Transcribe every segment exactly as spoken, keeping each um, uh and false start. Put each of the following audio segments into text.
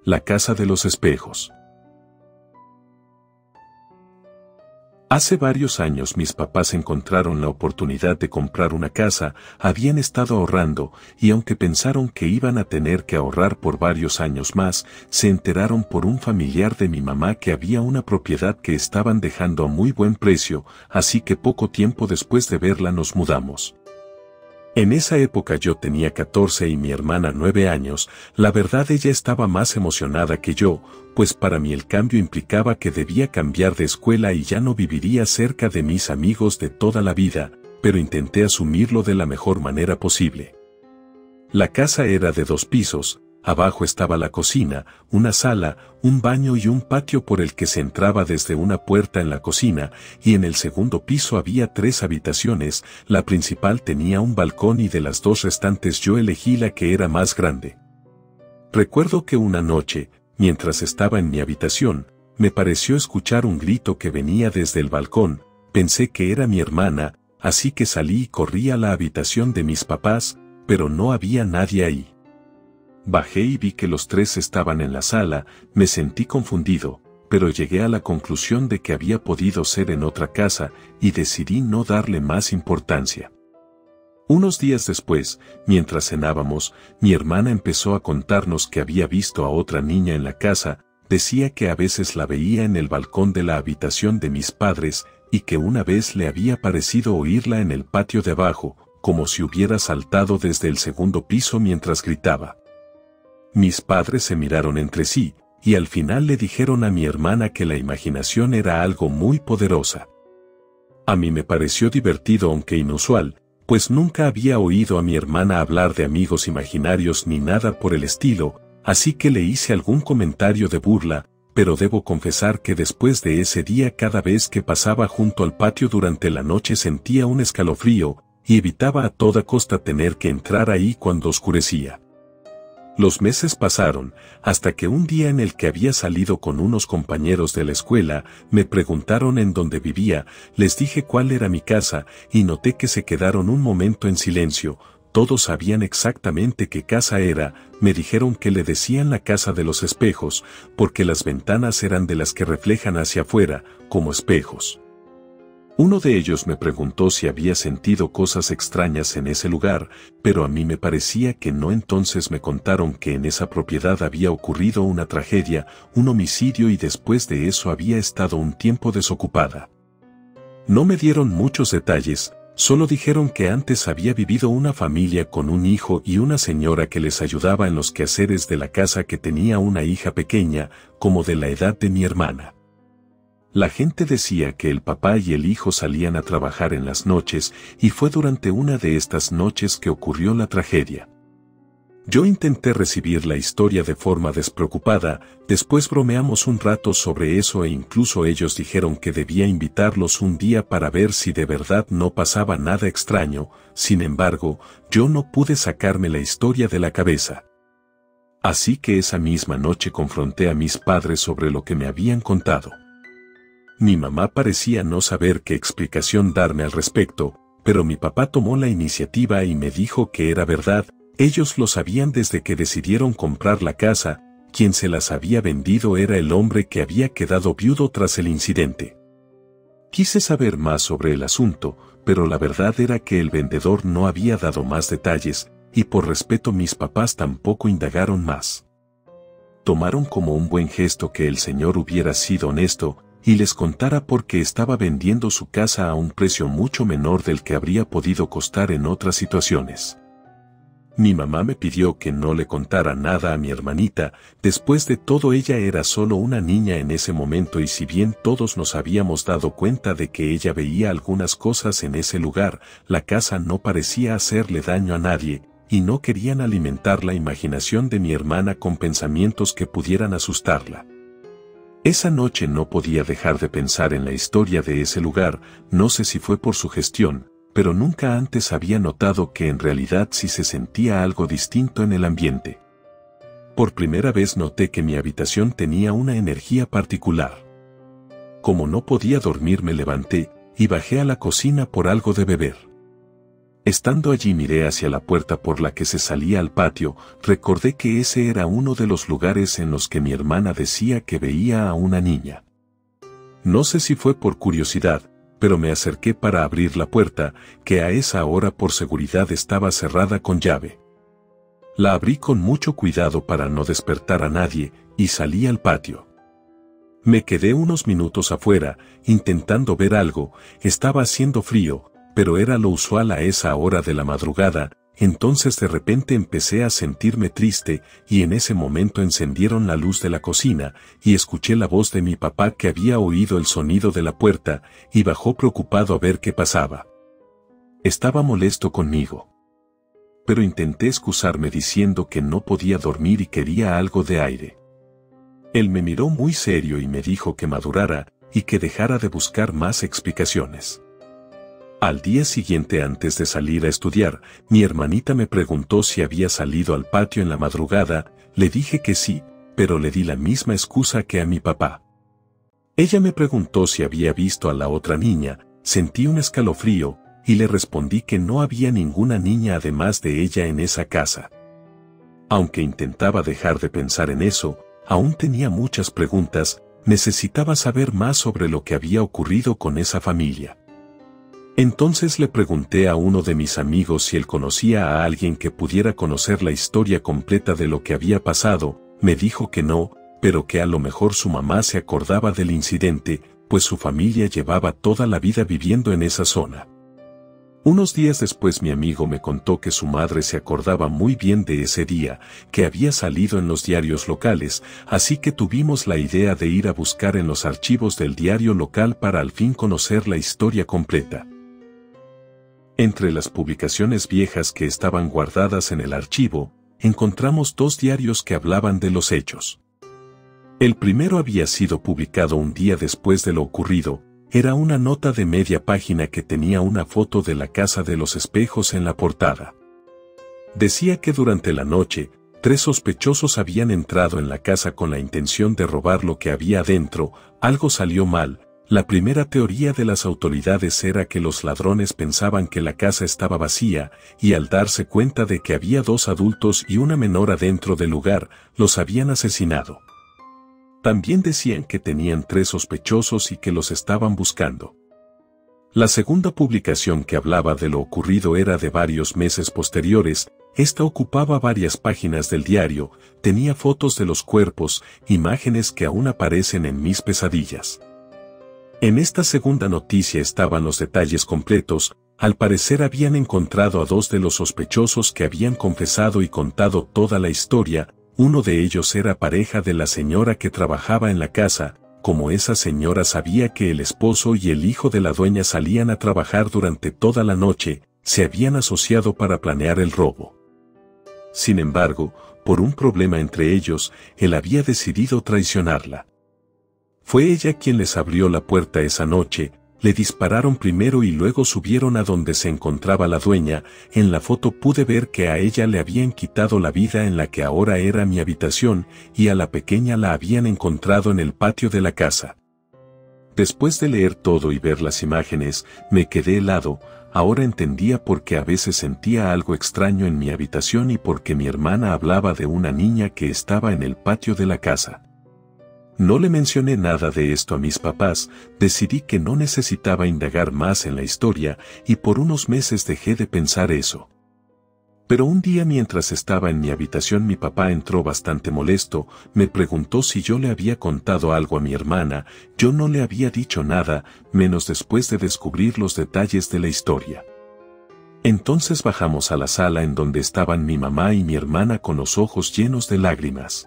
La casa de los espejos. Hace varios años mis papás encontraron la oportunidad de comprar una casa, habían estado ahorrando, y aunque pensaron que iban a tener que ahorrar por varios años más, se enteraron por un familiar de mi mamá que había una propiedad que estaban dejando a muy buen precio, así que poco tiempo después de verla nos mudamos. En esa época yo tenía catorce y mi hermana nueve años, la verdad ella estaba más emocionada que yo, pues para mí el cambio implicaba que debía cambiar de escuela y ya no viviría cerca de mis amigos de toda la vida, pero intenté asumirlo de la mejor manera posible. La casa era de dos pisos, abajo estaba la cocina, una sala, un baño y un patio por el que se entraba desde una puerta en la cocina, y en el segundo piso había tres habitaciones, la principal tenía un balcón y de las dos restantes yo elegí la que era más grande. Recuerdo que una noche, mientras estaba en mi habitación, me pareció escuchar un grito que venía desde el balcón, pensé que era mi hermana, así que salí y corrí a la habitación de mis papás, pero no había nadie ahí. Bajé y vi que los tres estaban en la sala, me sentí confundido, pero llegué a la conclusión de que había podido ser en otra casa y decidí no darle más importancia. Unos días después, mientras cenábamos, mi hermana empezó a contarnos que había visto a otra niña en la casa, decía que a veces la veía en el balcón de la habitación de mis padres y que una vez le había parecido oírla en el patio de abajo, como si hubiera saltado desde el segundo piso mientras gritaba. Mis padres se miraron entre sí, y al final le dijeron a mi hermana que la imaginación era algo muy poderosa. A mí me pareció divertido aunque inusual, pues nunca había oído a mi hermana hablar de amigos imaginarios ni nada por el estilo, así que le hice algún comentario de burla, pero debo confesar que después de ese día cada vez que pasaba junto al patio durante la noche sentía un escalofrío, y evitaba a toda costa tener que entrar ahí cuando oscurecía. Los meses pasaron, hasta que un día en el que había salido con unos compañeros de la escuela, me preguntaron en dónde vivía, les dije cuál era mi casa, y noté que se quedaron un momento en silencio, todos sabían exactamente qué casa era, me dijeron que le decían la casa de los espejos, porque las ventanas eran de las que reflejan hacia afuera, como espejos. Uno de ellos me preguntó si había sentido cosas extrañas en ese lugar, pero a mí me parecía que no. Entonces me contaron que en esa propiedad había ocurrido una tragedia, un homicidio y después de eso había estado un tiempo desocupada. No me dieron muchos detalles, solo dijeron que antes había vivido una familia con un hijo y una señora que les ayudaba en los quehaceres de la casa que tenía una hija pequeña, como de la edad de mi hermana. La gente decía que el papá y el hijo salían a trabajar en las noches y fue durante una de estas noches que ocurrió la tragedia. Yo intenté recibir la historia de forma despreocupada, después bromeamos un rato sobre eso e incluso ellos dijeron que debía invitarlos un día para ver si de verdad no pasaba nada extraño, sin embargo, yo no pude sacarme la historia de la cabeza. Así que esa misma noche confronté a mis padres sobre lo que me habían contado. Mi mamá parecía no saber qué explicación darme al respecto, pero mi papá tomó la iniciativa y me dijo que era verdad, ellos lo sabían desde que decidieron comprar la casa, quien se las había vendido era el hombre que había quedado viudo tras el incidente. Quise saber más sobre el asunto, pero la verdad era que el vendedor no había dado más detalles, y por respeto mis papás tampoco indagaron más. Tomaron como un buen gesto que el señor hubiera sido honesto, y les contara por qué estaba vendiendo su casa a un precio mucho menor del que habría podido costar en otras situaciones. Mi mamá me pidió que no le contara nada a mi hermanita, después de todo ella era solo una niña en ese momento y si bien todos nos habíamos dado cuenta de que ella veía algunas cosas en ese lugar, la casa no parecía hacerle daño a nadie, y no querían alimentar la imaginación de mi hermana con pensamientos que pudieran asustarla. Esa noche no podía dejar de pensar en la historia de ese lugar, no sé si fue por su gestión, pero nunca antes había notado que en realidad sí se sentía algo distinto en el ambiente. Por primera vez noté que mi habitación tenía una energía particular. Como no podía dormir me levanté y bajé a la cocina por algo de beber. Estando allí miré hacia la puerta por la que se salía al patio, recordé que ese era uno de los lugares en los que mi hermana decía que veía a una niña. No sé si fue por curiosidad, pero me acerqué para abrir la puerta, que a esa hora por seguridad estaba cerrada con llave. La abrí con mucho cuidado para no despertar a nadie, y salí al patio. Me quedé unos minutos afuera, intentando ver algo. Estaba haciendo frío, pero era lo usual a esa hora de la madrugada. Entonces de repente empecé a sentirme triste, y en ese momento encendieron la luz de la cocina, y escuché la voz de mi papá que había oído el sonido de la puerta, y bajó preocupado a ver qué pasaba. Estaba molesto conmigo. Pero intenté excusarme diciendo que no podía dormir y quería algo de aire. Él me miró muy serio y me dijo que madurara, y que dejara de buscar más explicaciones. Al día siguiente, antes de salir a estudiar, mi hermanita me preguntó si había salido al patio en la madrugada. Le dije que sí, pero le di la misma excusa que a mi papá. Ella me preguntó si había visto a la otra niña. Sentí un escalofrío, y le respondí que no había ninguna niña además de ella en esa casa. Aunque intentaba dejar de pensar en eso, aún tenía muchas preguntas. Necesitaba saber más sobre lo que había ocurrido con esa familia. Entonces le pregunté a uno de mis amigos si él conocía a alguien que pudiera conocer la historia completa de lo que había pasado. Me dijo que no, pero que a lo mejor su mamá se acordaba del incidente, pues su familia llevaba toda la vida viviendo en esa zona. Unos días después mi amigo me contó que su madre se acordaba muy bien de ese día, que había salido en los diarios locales, así que tuvimos la idea de ir a buscar en los archivos del diario local para al fin conocer la historia completa. Entre las publicaciones viejas que estaban guardadas en el archivo, encontramos dos diarios que hablaban de los hechos. El primero había sido publicado un día después de lo ocurrido. Era una nota de media página que tenía una foto de la Casa de los Espejos en la portada. Decía que durante la noche, tres sospechosos habían entrado en la casa con la intención de robar lo que había adentro. Algo salió mal. La primera teoría de las autoridades era que los ladrones pensaban que la casa estaba vacía, y al darse cuenta de que había dos adultos y una menor adentro del lugar, los habían asesinado. También decían que tenían tres sospechosos y que los estaban buscando. La segunda publicación que hablaba de lo ocurrido era de varios meses posteriores. Esta ocupaba varias páginas del diario, tenía fotos de los cuerpos, imágenes que aún aparecen en mis pesadillas. En esta segunda noticia estaban los detalles completos. Al parecer habían encontrado a dos de los sospechosos que habían confesado y contado toda la historia. Uno de ellos era pareja de la señora que trabajaba en la casa. Como esa señora sabía que el esposo y el hijo de la dueña salían a trabajar durante toda la noche, se habían asociado para planear el robo. Sin embargo, por un problema entre ellos, él había decidido traicionarla. Fue ella quien les abrió la puerta esa noche. Le dispararon primero y luego subieron a donde se encontraba la dueña. En la foto pude ver que a ella le habían quitado la vida en la que ahora era mi habitación, y a la pequeña la habían encontrado en el patio de la casa. Después de leer todo y ver las imágenes, me quedé helado. Ahora entendía por qué a veces sentía algo extraño en mi habitación y por qué mi hermana hablaba de una niña que estaba en el patio de la casa. No le mencioné nada de esto a mis papás. Decidí que no necesitaba indagar más en la historia, y por unos meses dejé de pensar eso. Pero un día mientras estaba en mi habitación mi papá entró bastante molesto. Me preguntó si yo le había contado algo a mi hermana. Yo no le había dicho nada, menos después de descubrir los detalles de la historia. Entonces bajamos a la sala en donde estaban mi mamá y mi hermana con los ojos llenos de lágrimas.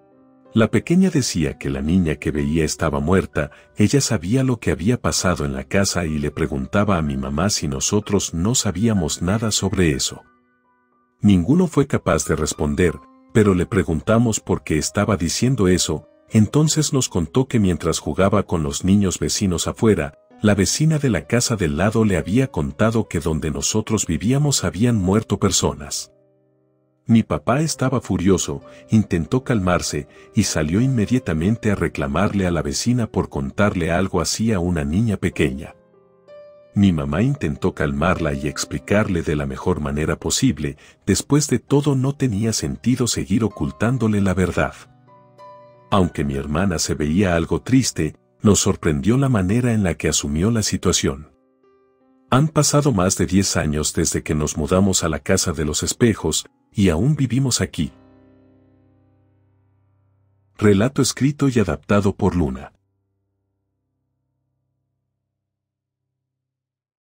La pequeña decía que la niña que veía estaba muerta. Ella sabía lo que había pasado en la casa y le preguntaba a mi mamá si nosotros no sabíamos nada sobre eso. Ninguno fue capaz de responder, pero le preguntamos por qué estaba diciendo eso. Entonces nos contó que mientras jugaba con los niños vecinos afuera, la vecina de la casa del lado le había contado que donde nosotros vivíamos habían muerto personas. Mi papá estaba furioso, intentó calmarse, y salió inmediatamente a reclamarle a la vecina por contarle algo así a una niña pequeña. Mi mamá intentó calmarla y explicarle de la mejor manera posible, después de todo no tenía sentido seguir ocultándole la verdad. Aunque mi hermana se veía algo triste, nos sorprendió la manera en la que asumió la situación. Han pasado más de diez años desde que nos mudamos a la casa de los espejos, y aún vivimos aquí. Relato escrito y adaptado por Luna.